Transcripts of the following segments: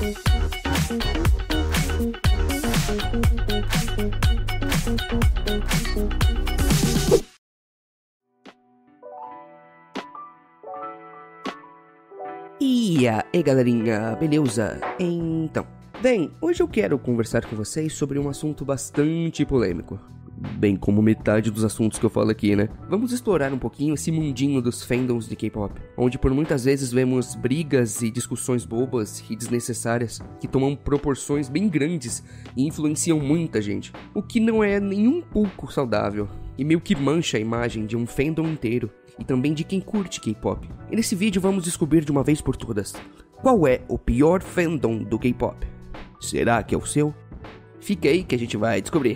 E aí galerinha, beleza? Então, bem, hoje eu quero conversar com vocês sobre um assunto bastante polêmico. Bem como metade dos assuntos que eu falo aqui, né? Vamos explorar um pouquinho esse mundinho dos fandoms de K-pop, onde por muitas vezes vemos brigas e discussões bobas e desnecessárias que tomam proporções bem grandes e influenciam muita gente, o que não é nem um pouco saudável e meio que mancha a imagem de um fandom inteiro e também de quem curte K-pop. E nesse vídeo vamos descobrir de uma vez por todas qual é o pior fandom do K-pop. Será que é o seu? Fica aí que a gente vai descobrir.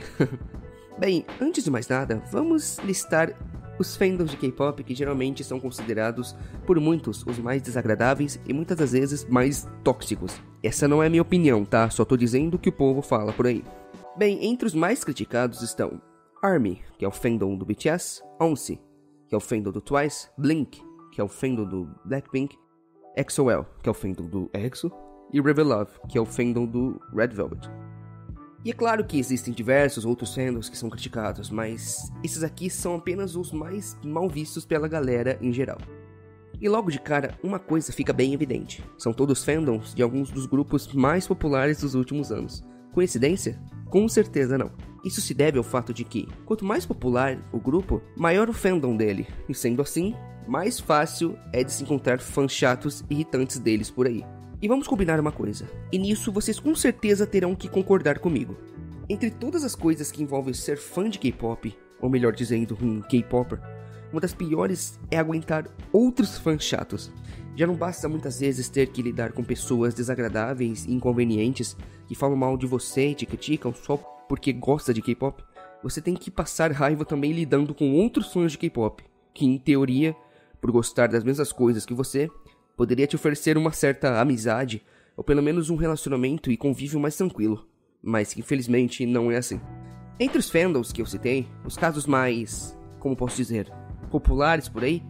Bem, antes de mais nada, vamos listar os fandoms de K-pop que geralmente são considerados por muitos os mais desagradáveis e muitas das vezes mais tóxicos. Essa não é minha opinião, tá? Só tô dizendo o que o povo fala por aí. Bem, entre os mais criticados estão ARMY, que é o fandom do BTS, ONCE, que é o fandom do Twice, Blink, que é o fandom do Blackpink, EXO-L, que é o fandom do EXO, e Revelove, que é o fandom do Red Velvet. E é claro que existem diversos outros fandoms que são criticados, mas esses aqui são apenas os mais mal vistos pela galera em geral. E logo de cara, uma coisa fica bem evidente: são todos fandoms de alguns dos grupos mais populares dos últimos anos. Coincidência? Com certeza não. Isso se deve ao fato de que, quanto mais popular o grupo, maior o fandom dele, e sendo assim, mais fácil é de se encontrar fãs chatos e irritantes deles por aí. E vamos combinar uma coisa, e nisso vocês com certeza terão que concordar comigo. Entre todas as coisas que envolvem ser fã de K-pop, ou melhor dizendo, um K-popper, uma das piores é aguentar outros fãs chatos. Já não basta muitas vezes ter que lidar com pessoas desagradáveis e inconvenientes que falam mal de você e te criticam só porque gosta de K-pop. Você tem que passar raiva também lidando com outros fãs de K-pop, que em teoria, por gostar das mesmas coisas que você, poderia te oferecer uma certa amizade, ou pelo menos um relacionamento e convívio mais tranquilo, mas que infelizmente não é assim. Entre os fandoms que eu citei, os casos mais, como posso dizer, populares por aí,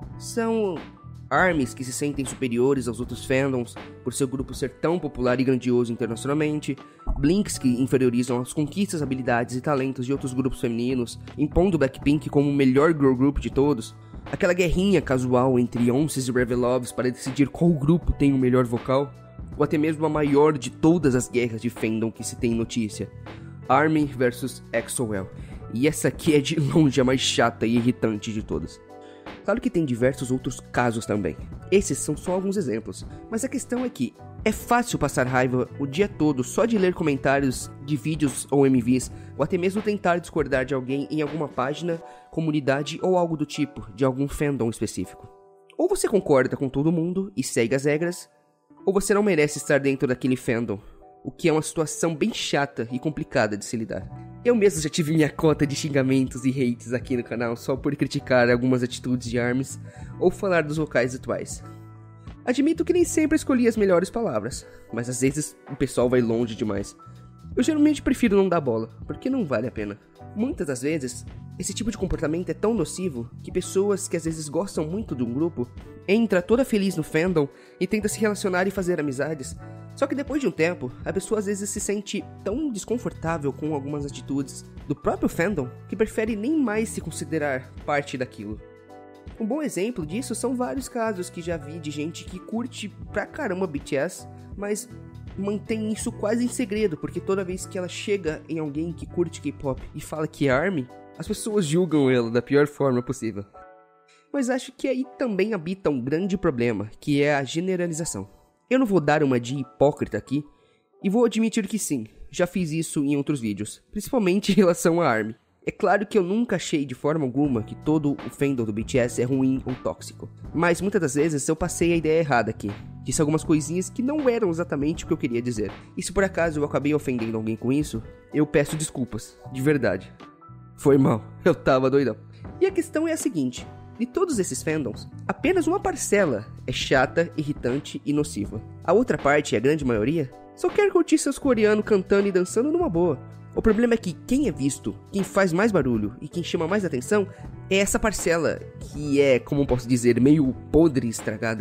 são ARMYs que se sentem superiores aos outros fandoms por seu grupo ser tão popular e grandioso internacionalmente, Blinks que inferiorizam as conquistas, habilidades e talentos de outros grupos femininos, impondo Blackpink como o melhor girl group de todos, aquela guerrinha casual entre ONCEs e Reveloves para decidir qual grupo tem o melhor vocal, ou até mesmo a maior de todas as guerras de fandom que se tem notícia, ARMY vs EXO-L, e essa aqui é de longe a mais chata e irritante de todas. Claro que tem diversos outros casos também, esses são só alguns exemplos, mas a questão é que é fácil passar raiva o dia todo só de ler comentários de vídeos ou MVs, ou até mesmo tentar discordar de alguém em alguma página, comunidade ou algo do tipo, de algum fandom específico. Ou você concorda com todo mundo e segue as regras, ou você não merece estar dentro daquele fandom, o que é uma situação bem chata e complicada de se lidar. Eu mesmo já tive minha cota de xingamentos e hates aqui no canal só por criticar algumas atitudes de ARMYs ou falar dos vocais do Twice. Admito que nem sempre escolhi as melhores palavras, mas às vezes o pessoal vai longe demais. Eu geralmente prefiro não dar bola, porque não vale a pena. Muitas das vezes, esse tipo de comportamento é tão nocivo que pessoas que às vezes gostam muito de um grupo entra toda feliz no fandom e tenta se relacionar e fazer amizades. Só que depois de um tempo, a pessoa às vezes se sente tão desconfortável com algumas atitudes do próprio fandom que prefere nem mais se considerar parte daquilo. Um bom exemplo disso são vários casos que já vi de gente que curte pra caramba BTS, mas mantém isso quase em segredo, porque toda vez que ela chega em alguém que curte K-pop e fala que é ARMY, as pessoas julgam ela da pior forma possível. Mas acho que aí também habita um grande problema, que é a generalização. Eu não vou dar uma de hipócrita aqui, e vou admitir que sim, já fiz isso em outros vídeos, principalmente em relação a ARMY. É claro que eu nunca achei de forma alguma que todo o fandom do BTS é ruim ou tóxico, mas muitas das vezes eu passei a ideia errada aqui, disse algumas coisinhas que não eram exatamente o que eu queria dizer. E se por acaso eu acabei ofendendo alguém com isso, eu peço desculpas, de verdade. Foi mal, eu tava doidão. E a questão é a seguinte: de todos esses fandoms, apenas uma parcela é chata, irritante e nociva. A outra parte, a grande maioria, só quer curtir seus coreanos cantando e dançando numa boa. O problema é que quem é visto, quem faz mais barulho e quem chama mais atenção é essa parcela que é, como posso dizer, meio podre e estragada.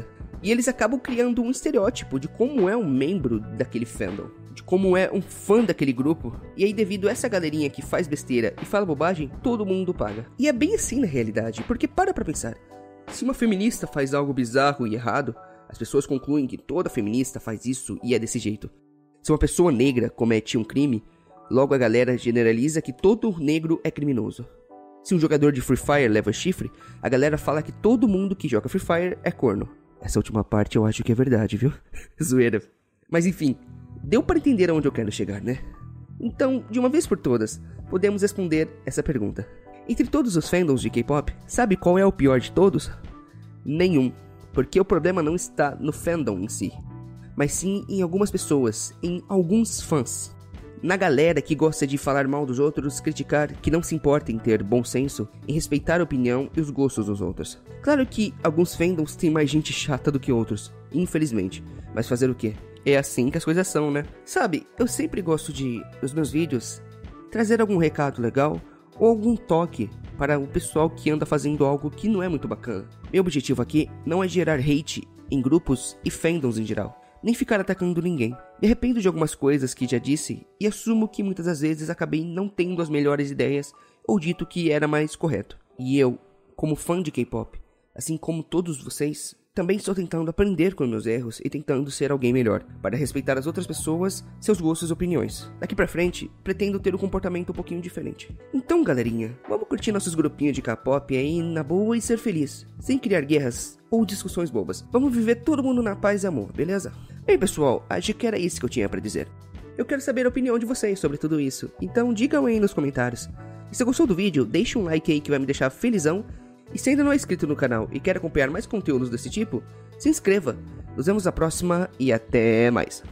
E eles acabam criando um estereótipo de como é um membro daquele fandom, de como é um fã daquele grupo. E aí, devido a essa galerinha que faz besteira e fala bobagem, todo mundo paga. E é bem assim na realidade, porque para pra pensar. Se uma feminista faz algo bizarro e errado, as pessoas concluem que toda feminista faz isso e é desse jeito. Se uma pessoa negra comete um crime, logo a galera generaliza que todo negro é criminoso. Se um jogador de Free Fire leva chifre, a galera fala que todo mundo que joga Free Fire é corno. Essa última parte eu acho que é verdade, viu? Zoeira. Mas enfim, deu para entender aonde eu quero chegar, né? Então, de uma vez por todas, podemos responder essa pergunta. Entre todos os fandoms de K-pop, sabe qual é o pior de todos? Nenhum, porque o problema não está no fandom em si, mas sim em algumas pessoas, em alguns fãs. Na galera que gosta de falar mal dos outros, criticar, que não se importa em ter bom senso, em respeitar a opinião e os gostos dos outros. Claro que alguns fandoms têm mais gente chata do que outros, infelizmente, mas fazer o quê? É assim que as coisas são, né? Sabe, eu sempre gosto de, nos meus vídeos, trazer algum recado legal ou algum toque para o pessoal que anda fazendo algo que não é muito bacana. Meu objetivo aqui não é gerar hate em grupos e fandoms em geral, nem ficar atacando ninguém. Me arrependo de algumas coisas que já disse e assumo que muitas das vezes acabei não tendo as melhores ideias ou dito que era mais correto. E eu, como fã de K-pop, assim como todos vocês, também estou tentando aprender com meus erros e tentando ser alguém melhor, para respeitar as outras pessoas, seus gostos e opiniões. Daqui pra frente, pretendo ter um comportamento um pouquinho diferente. Então, galerinha, vamos curtir nossos grupinhos de K-pop aí na boa e ser feliz, sem criar guerras ou discussões bobas. Vamos viver todo mundo na paz e amor, beleza? Bem, pessoal, acho que era isso que eu tinha pra dizer. Eu quero saber a opinião de vocês sobre tudo isso, então digam aí nos comentários. E se gostou do vídeo, deixa um like aí que vai me deixar felizão. E se ainda não é inscrito no canal e quer acompanhar mais conteúdos desse tipo, se inscreva. Nos vemos na próxima e até mais.